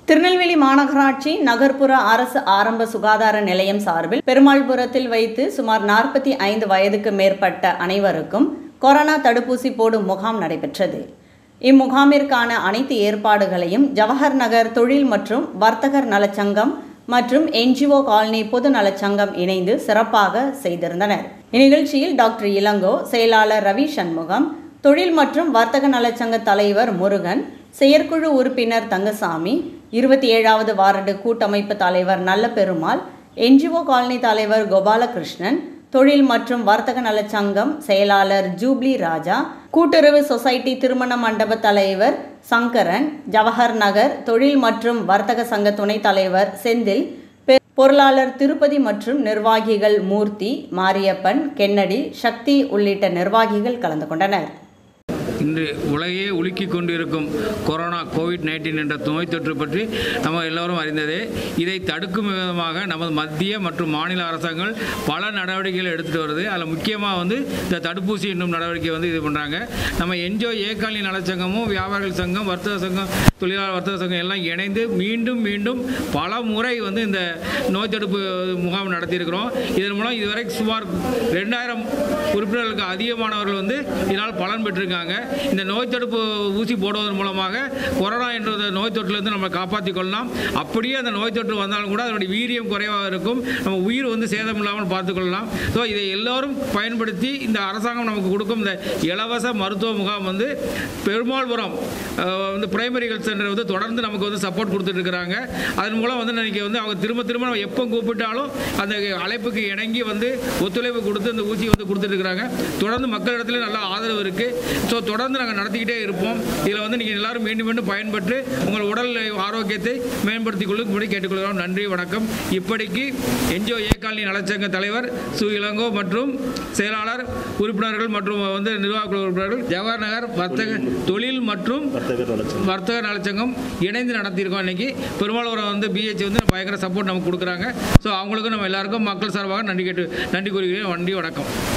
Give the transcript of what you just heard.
திருநெல்வேலி மாநகராட்சி நகர்ப்புற அரசு ஆரம்ப சுகாதார நிலையம் சார்பில் பெருமாள்புரத்தில் வைத்து சுமார் 45 வயதுக்கு மேற்பட்ட அனைவருக்கும் கொரோனா தடுப்பூசி போடும் முகாம் நடைபெற்றது. இம்முகாமிற்கான அனைத்து ஏற்பாடுகளையும் ஜவஹர் நகர் தொழில் மற்றும் வர்த்தகர் நலச்சங்கம் மற்றும் NGO காலனி பொது நலச்சங்கம் இணைந்து சிறப்பாக செய்திருந்தனர். இந்நிகழ்ச்சியில் டாக்டர் இளங்கோ, செயலாளர் ரவி சண்முகம், தொழில் மற்றும் வர்த்தக நலச்சங்க தலைவர் முருகன், செயற்குழு உறுப்பினர் தங்கசாமி, 27வது வார்டு கூட்டமைப்பு தலைவர் நல்லபெருமாள், NGO காலனி தலைவர் கோபாலகிருஷ்ணன், தொழில் மற்றும் வர்த்தக நலச்சங்கம் செயலாளர் ஜூப்ளி ராஜா, கூட்டுறவு சொசைட்டி திருமண மண்டப தலைவர் சங்கரன், ஜவஹர் நகர் தொழில் மற்றும் வர்த்தக சங்க துணைத் தலைவர் செந்தில், பொருளாளர் திருப்பதி மற்றும் நிர்வாகிகள் மூர்த்தி, மாரியப்பன், கென்னடி, சக்தி உள்ளிட்ட நிர்வாகிகள் கலந்து கொண்டனர். இன்று உலகையே உலுக்கி கொண்டிருக்கும் கொரோனா கோவிட்-19 என்ற நோய் தொற்று பற்றி நம்ம எல்லோரும் அறிந்ததே. இதை தடுக்கும் விதமாக நமது மத்திய மற்றும் மாநில அரசாங்கங்கள் பல நடவடிக்கைகள் எடுத்துகிட்டு வருது. அதில் முக்கியமாக இந்த தடுப்பூசி என்னும் நடவடிக்கை இது பண்ணுறாங்க. நம்ம NGO காலனி நலச்சங்கமும் வியாபாரிகள் சங்கம், வர்த்தக சங்கம், தொழிலாளர் வர்த்தக சங்கம் எல்லாம் இணைந்து மீண்டும் பல முறை இந்த நோய் தடுப்பு முகாம் நடத்தியிருக்கிறோம். இதன் மூலம் இதுவரை சுமார் 2000 உறுப்பினர்களுக்கு அதிகமானவர்கள் இதனால் பலன் பெற்றிருக்காங்க. இந்த நோய் தடுப்பு ஊசி போடுவதன் மூலமாக கொரோனா என்ற நோய் தொற்றிலிருந்து நம்ம காப்பாற்றிக் கொள்ளலாம். அப்படியே அந்த நோய் தொற்று வந்தாலும் கூட அதனுடைய வீரியம் குறைவாக இருக்கும். நம்ம உயிர் சேதம் இல்லாமல் பார்த்துக்கொள்ளலாம். ஸோ இதை எல்லோரும் பயன்படுத்தி இந்த அரசாங்கம் நமக்கு கொடுக்கும் இந்த இலவச மருத்துவ முகாம் பெருமாள்புரம் பிரைமரி ஹெல்த் சென்டர் தொடர்ந்து நமக்கு சப்போர்ட் கொடுத்துட்டு இருக்கிறாங்க. அதன் மூலம் இன்னைக்கு அவங்க திரும்ப நம்ம எப்போ கூப்பிட்டாலும் அந்த அழைப்புக்கு இணங்கி ஒத்துழைப்பு கொடுத்து இந்த ஊசி கொடுத்துட்டு இருக்கிறாங்க. தொடர்ந்து மக்களிடத்தில் நல்ல ஆதரவு இருக்கு. ஸோ தொடர்ந்து நாங்கள் நடத்திக்கிட்டே இருப்போம். இதில் நீங்கள் எல்லாரும் மீண்டும் பயன்பெற்று உங்கள் உடல் ஆரோக்கியத்தை மேம்படுத்திக் கொள்ளும்படி கேட்டுக்கொள்கிறோம். நன்றி, வணக்கம். இப்படிக்கு NGO காலனி நலச்சங்க தலைவர் இளங்கோ மற்றும் செயலாளர் உறுப்பினர்கள் மற்றும் நிர்வாக உறுப்பினர்கள் ஜவஹர் நகர் வர்த்தக தொழில் மற்றும் வர்த்தக நலச்சங்கம் இணைந்து நடத்தியிருக்கோம். இன்னைக்கு பெருமாள்புரம் BH பயங்கர சப்போர்ட் நமக்கு கொடுக்குறாங்க. ஸோ அவங்களுக்கும் நம்ம எல்லாருக்கும் மக்கள் சார்பாக நன்றி கூறுகிறேன். நன்றி, வணக்கம்.